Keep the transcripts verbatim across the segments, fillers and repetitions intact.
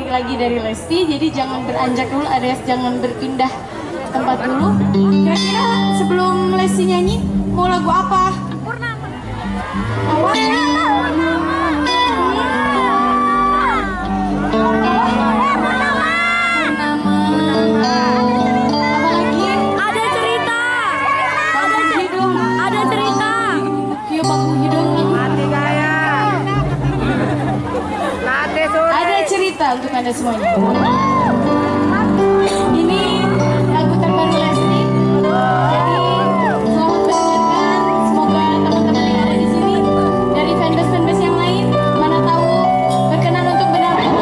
lagi dari Lesti, jadi jangan beranjak dulu, alias jangan berpindah tempat dulu. Kira-kira sebelum Lesti nyanyi, mau lagu apa? Apa? Untuk Anda semuanya. Ini lagu terbaru Lesti. Jadi selamat mendengarkan. Semoga teman-teman yang ada di sini dari fanbase-fanbase yang lain, mana tahu berkenan untuk benar-benar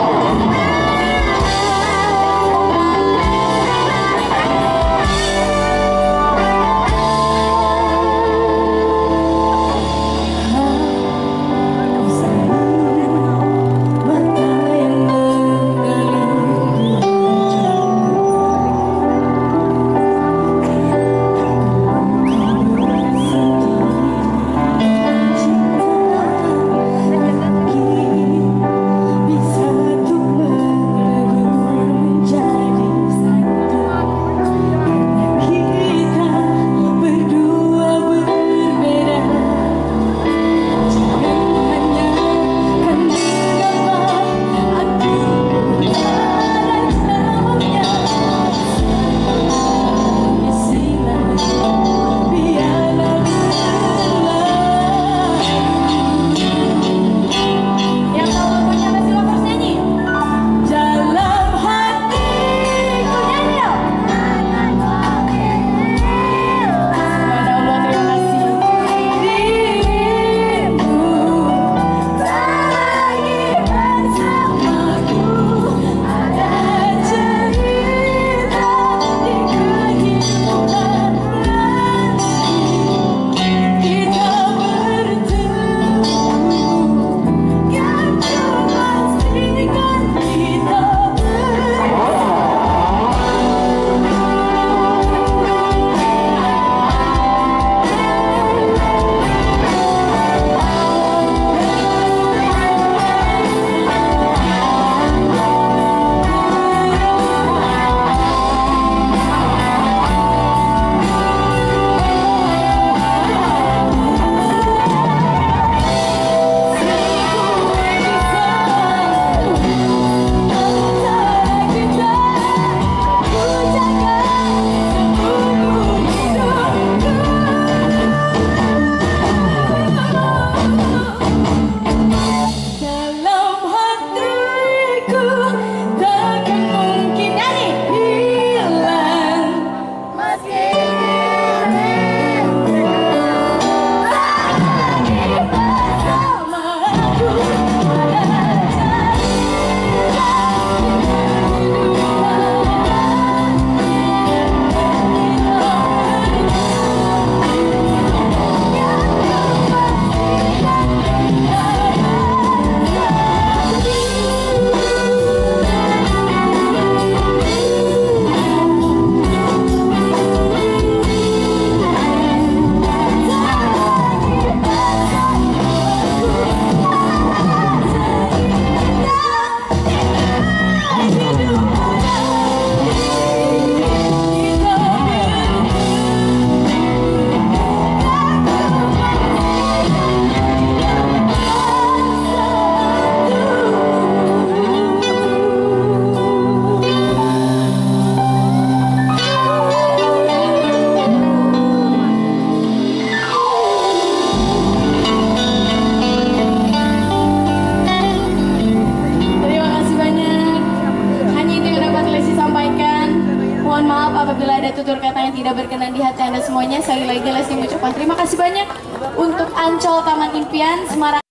apabila ada tutur kata yang tidak berkenan di hati Anda semuanya. Sekali lagi Lesti mengucapkan terima kasih banyak untuk Ancol Taman Impian Semarang.